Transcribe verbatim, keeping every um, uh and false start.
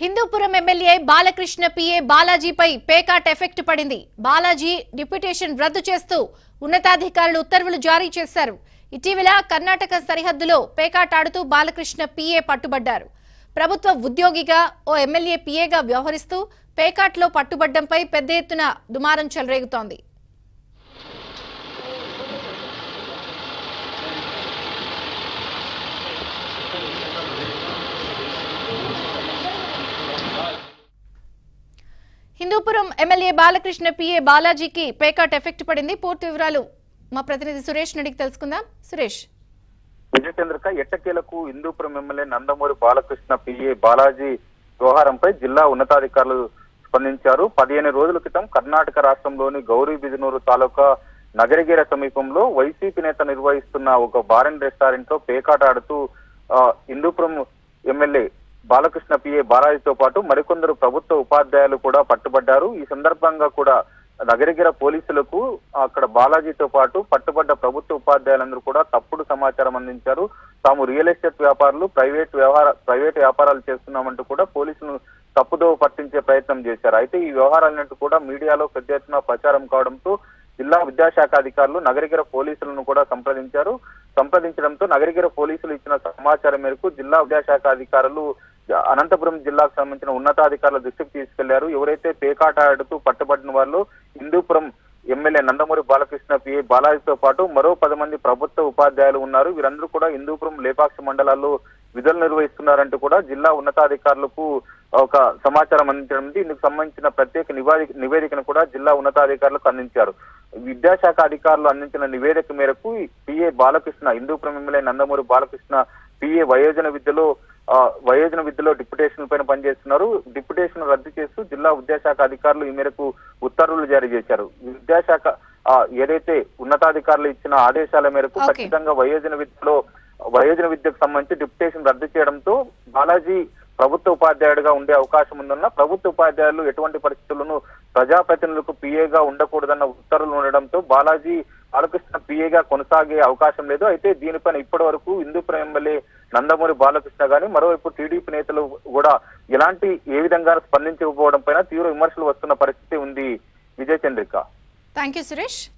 Hindupuram MLA Balakrishna PA బాలాజీపై పేకాట్ effect పడింది. బాలాజీ డిప్యూటేషన్ రద్దు చేస్తూ ఉన్నతాధికారులు ఉత్తర్వులు జారీ చేశారు. ఇటీవల కర్ణాటక సరిహద్దులో పేకాట్ ఆడుతూ బాలకృష్ణ పిఏ పట్టుబడ్డారు. ప్రభుత్వ ఉద్యోగిగా ఓ ఎమ్మెల్యే పిఏగా వ్యవహరిస్తూ పేకాట్లో పట్టుబడ్డంపై పెద్ద ఎత్తున దుమారం చెలరేగుతోంది. హిందూపురం ఎమ్మెల్యే బాలకృష్ణ పిఏ బాలాజీకి పేకాట్ ఎఫెక్ట్ పడింది. పూర్తి వివరాలు మా ప్రతినిధి సురేష్ నడికి తెలుసుకుందాం. సురేష్, విజయచంద్రిక ఎట్టకేలకు హిందూపురం ఎమ్మెల్యే నందమూరి బాలకృష్ణ పిఏ బాలాజీ వ్యవహారంపై జిల్లా ఉన్నతాధికారులు స్పందించారు. పదిహేను రోజుల క్రితం కర్ణాటక రాష్ట్రంలోని గౌరీ బిదనూరు తాలూకా నగరగిర సమీపంలో వైసీపీ నేత నిర్వహిస్తున్న ఒక బార్ అండ్ రెస్టారెంట్ లో పేకాట ఆడుతూ హిందూపురం ఎమ్మెల్యే బాలకృష్ణ పిఏ బాలాజీతో పాటు మరికొందరు ప్రభుత్వ ఉపాధ్యాయులు కూడా పట్టుబడ్డారు. ఈ సందర్భంగా కూడా నగరగిర పోలీసులకు అక్కడ బాలాజీతో పాటు పట్టుబడ్డ ప్రభుత్వ ఉపాధ్యాయులందరూ కూడా తప్పుడు సమాచారం అందించారు. తాము రియల్ ఎస్టేట్ వ్యాపారులు ప్రైవేట్ వ్యవహార ప్రైవేట్ వ్యాపారాలు చేస్తున్నామంటూ కూడా పోలీసులను తప్పుదోవ పట్టించే ప్రయత్నం చేశారు. అయితే ఈ వ్యవహారాలన్నింటి కూడా మీడియాలో పెద్ద ఎత్తున ప్రచారం కావడంతో జిల్లా విద్యాశాఖ అధికారులు నగరగిర పోలీసులను కూడా సంప్రదించారు. సంప్రదించడంతో నగరగిర పోలీసులు ఇచ్చిన సమాచారం మేరకు జిల్లా విద్యాశాఖ అధికారులు అనంతపురం జిల్లాకు సంబంధించిన ఉన్నతాధికారుల దృష్టికి తీసుకెళ్లారు. ఎవరైతే పేకాట ఆడుతూ పట్టుబడిన వాళ్ళు హిందూపురం ఎమ్మెల్యే నందమూరి బాలకృష్ణ పిఏ బాలాజీతో పాటు మరో పది మంది ప్రభుత్వ ఉపాధ్యాయులు ఉన్నారు. వీరందరూ కూడా హిందూపురం లేపాక్షి మండలాల్లో విధులు నిర్వహిస్తున్నారంటూ కూడా జిల్లా ఉన్నతాధికారులకు ఒక సమాచారం అందించడం. ఇందుకు సంబంధించిన ప్రత్యేక నివేదిక నివేదికను కూడా జిల్లా ఉన్నతాధికారులకు అందించారు. విద్యాశాఖ అధికారులు అందించిన నివేదిక మేరకు PA Balakrishna Hindupuram MLA Nandamuri Balakrishna PA వయోజన విద్యలో వయోజన విద్యలో డిప్యుటేషన్ పైన పనిచేస్తున్నారు. డిప్యుటేషన్ రద్దు చేస్తూ జిల్లా విద్యాశాఖ అధికారులు ఈ మేరకు ఉత్తర్వులు జారీ చేశారు. విద్యాశాఖ ఏదైతే ఉన్నతాధికారులు ఇచ్చిన ఆదేశాల మేరకు ఖచ్చితంగా వయోజన విద్యలో వయోజన విద్యకు సంబంధించి డిప్యుటేషన్ రద్దు చేయడంతో బాలాజీ ప్రభుత్వ ఉపాధ్యాయుడిగా ఉండే అవకాశం ఉందన్న ప్రభుత్వ ఉపాధ్యాయులు ఎటువంటి పరిస్థితులను ప్రజాప్రతినిధులకు పిఏగా ఉండకూడదన్న ఉత్తర్వులు ఉండడంతో బాలాజీ బాలకృష్ణ పిఏగా కొనసాగే అవకాశం లేదు. అయితే దీనిపైన ఇప్పటి వరకు హిందూపురం ఎమ్మెల్యే నందమూరి బాలకృష్ణ గాని మరోవైపు టీడీపీ నేతలు కూడా ఎలాంటి ఏ విధంగా స్పందించకపోవడం పైన తీవ్ర విమర్శలు వస్తున్న పరిస్థితి ఉంది. విజయచంద్రిక. Thank you Suresh.